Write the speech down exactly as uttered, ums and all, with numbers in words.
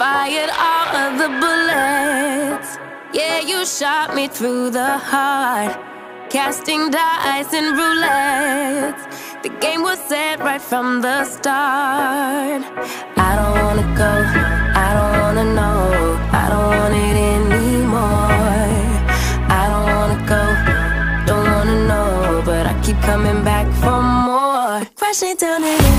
fired all of the bullets. Yeah, you shot me through the heart, casting dice and roulette. The game was set right from the start. I don't wanna go, I don't wanna know, I don't want it anymore. I don't wanna go, don't wanna know, but I keep coming back for more. Crashing down and